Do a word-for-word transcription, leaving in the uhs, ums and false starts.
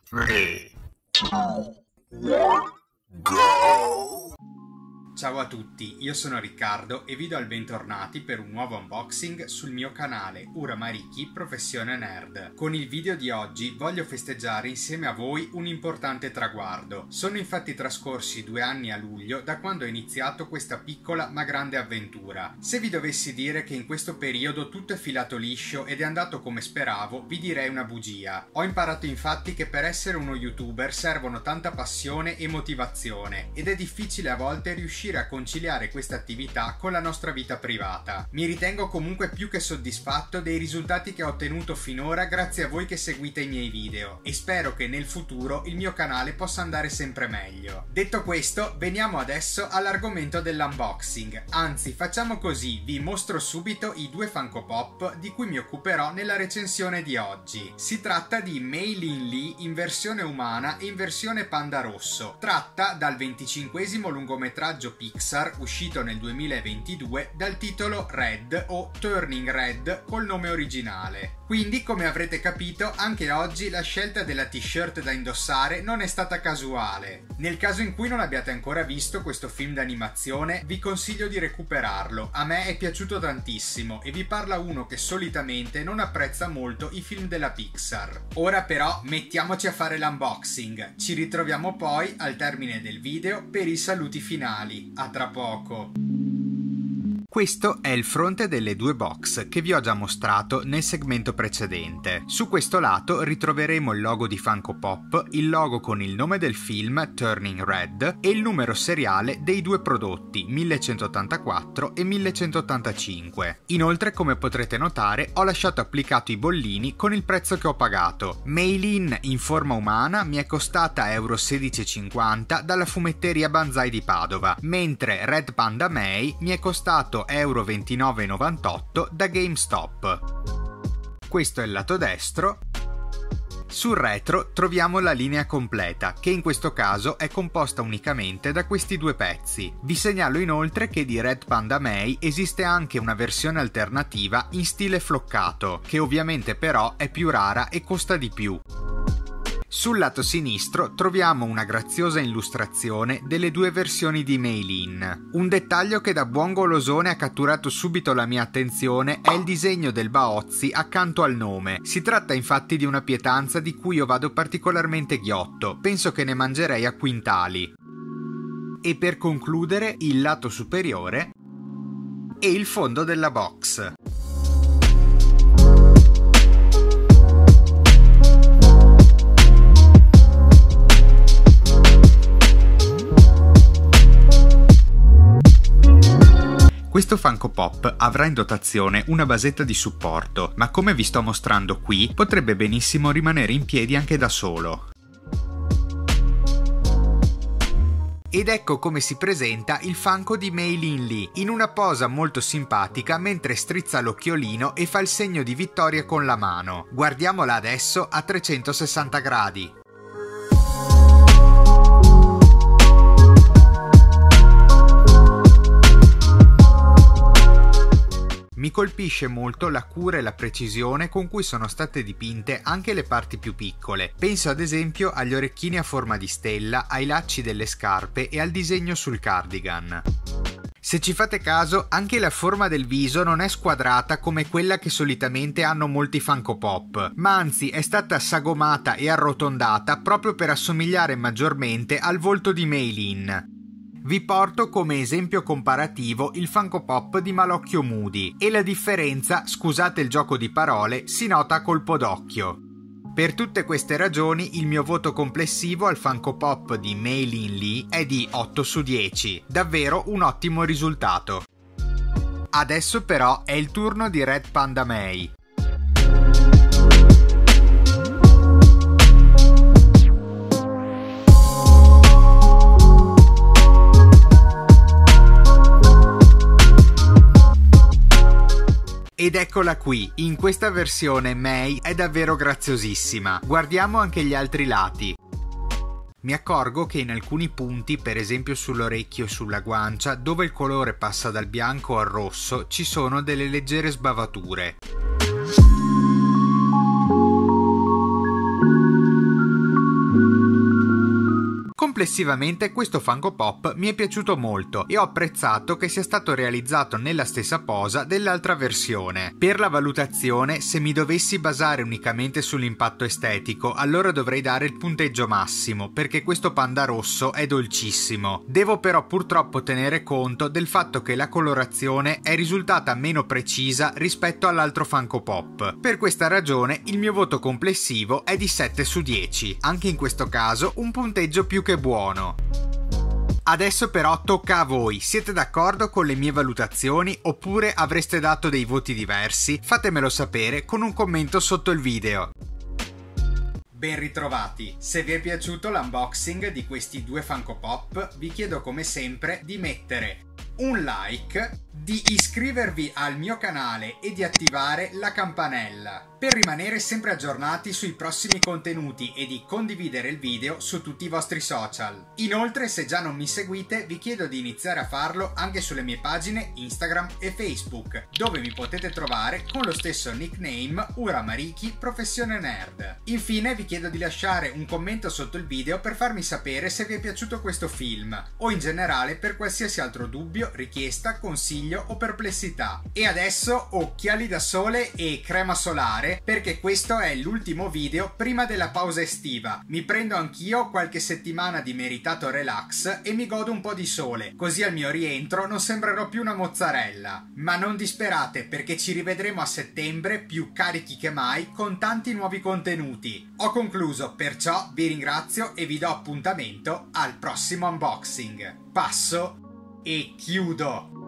tre, due, uno, go! Ciao a tutti, io sono Riccardo e vi do il bentornati per un nuovo unboxing sul mio canale Uramariki Professione Nerd. Con il video di oggi voglio festeggiare insieme a voi un importante traguardo. Sono infatti trascorsi due anni a luglio da quando ho iniziato questa piccola ma grande avventura. Se vi dovessi dire che in questo periodo tutto è filato liscio ed è andato come speravo, vi direi una bugia. Ho imparato infatti che per essere uno youtuber servono tanta passione e motivazione ed è difficile a volte riuscire a conciliare questa attività con la nostra vita privata. Mi ritengo comunque più che soddisfatto dei risultati che ho ottenuto finora grazie a voi che seguite i miei video e spero che nel futuro il mio canale possa andare sempre meglio. Detto questo, veniamo adesso all'argomento dell'unboxing. Anzi, facciamo così, vi mostro subito i due Funko Pop di cui mi occuperò nella recensione di oggi. Si tratta di Mei Lin Lee in versione umana e in versione panda rosso, tratta dal venticinquesimo lungometraggio Pixar uscito nel duemilaventidue dal titolo Red o Turning Red col nome originale. Quindi, come avrete capito, anche oggi la scelta della t-shirt da indossare non è stata casuale. Nel caso in cui non abbiate ancora visto questo film d'animazione, vi consiglio di recuperarlo. A me è piaciuto tantissimo e vi parla uno che solitamente non apprezza molto i film della Pixar. Ora però mettiamoci a fare l'unboxing. Ci ritroviamo poi al termine del video per i saluti finali. A tra poco. Questo è il fronte delle due box che vi ho già mostrato nel segmento precedente. Su questo lato ritroveremo il logo di Funko Pop, il logo con il nome del film Turning Red e il numero seriale dei due prodotti millecentottantaquattro e millecentottantacinque. Inoltre, come potrete notare, ho lasciato applicato i bollini con il prezzo che ho pagato. Mei Lin in forma umana mi è costata euro sedici e cinquanta dalla fumetteria Banzai di Padova, mentre Red Panda Mei mi è costato euro ventinove e novantotto da GameStop. Questo è il lato destro. Sul retro troviamo la linea completa, che in questo caso è composta unicamente da questi due pezzi. Vi segnalo inoltre che di Red Panda Mei esiste anche una versione alternativa in stile floccato, che ovviamente però è più rara e costa di più. Sul lato sinistro troviamo una graziosa illustrazione delle due versioni di Mei Lin. Un dettaglio che da buon golosone ha catturato subito la mia attenzione è il disegno del Baozzi accanto al nome. Si tratta infatti di una pietanza di cui io vado particolarmente ghiotto, penso che ne mangerei a quintali. E per concludere il lato superiore e il fondo della box. Questo Funko Pop avrà in dotazione una basetta di supporto, ma come vi sto mostrando qui, potrebbe benissimo rimanere in piedi anche da solo. Ed ecco come si presenta il Funko di Mei Lin Lee, in una posa molto simpatica mentre strizza l'occhiolino e fa il segno di vittoria con la mano. Guardiamola adesso a trecentosessanta gradi. Mi colpisce molto la cura e la precisione con cui sono state dipinte anche le parti più piccole. Penso ad esempio agli orecchini a forma di stella, ai lacci delle scarpe e al disegno sul cardigan. Se ci fate caso, anche la forma del viso non è squadrata come quella che solitamente hanno molti Funko Pop, ma anzi è stata sagomata e arrotondata proprio per assomigliare maggiormente al volto di Mei Lin. Vi porto come esempio comparativo il Funko Pop di Malocchio Moody e la differenza, scusate il gioco di parole, si nota a colpo d'occhio. Per tutte queste ragioni il mio voto complessivo al Funko Pop di Mei Lin Lee è di otto su dieci, davvero un ottimo risultato. Adesso però è il turno di Red Panda Mei. Ed eccola qui, in questa versione Mei è davvero graziosissima. Guardiamo anche gli altri lati. Mi accorgo che in alcuni punti, per esempio sull'orecchio e sulla guancia, dove il colore passa dal bianco al rosso, ci sono delle leggere sbavature. Complessivamente questo Funko Pop mi è piaciuto molto e ho apprezzato che sia stato realizzato nella stessa posa dell'altra versione. Per la valutazione, se mi dovessi basare unicamente sull'impatto estetico, allora dovrei dare il punteggio massimo, perché questo panda rosso è dolcissimo. Devo però purtroppo tenere conto del fatto che la colorazione è risultata meno precisa rispetto all'altro Funko Pop. Per questa ragione il mio voto complessivo è di sette su dieci, anche in questo caso un punteggio più che buono. Adesso però tocca a voi, siete d'accordo con le mie valutazioni oppure avreste dato dei voti diversi? Fatemelo sapere con un commento sotto il video. Ben ritrovati, se vi è piaciuto l'unboxing di questi due Funko Pop vi chiedo come sempre di mettere un like, di iscrivervi al mio canale e di attivare la campanella per rimanere sempre aggiornati sui prossimi contenuti e di condividere il video su tutti i vostri social. Inoltre, se già non mi seguite, vi chiedo di iniziare a farlo anche sulle mie pagine Instagram e Facebook, dove mi potete trovare con lo stesso nickname Uramariki Professione Nerd. Infine vi chiedo di lasciare un commento sotto il video per farmi sapere se vi è piaciuto questo film o in generale per qualsiasi altro dubbio, richiesta, consiglio o perplessità. E adesso occhiali da sole e crema solare, perché questo è l'ultimo video prima della pausa estiva. Mi prendo anch'io qualche settimana di meritato relax e mi godo un po' di sole, così al mio rientro non sembrerò più una mozzarella. Ma non disperate, perché ci rivedremo a settembre più carichi che mai con tanti nuovi contenuti. Ho concluso, perciò vi ringrazio e vi do appuntamento al prossimo unboxing. Passo e chiudo.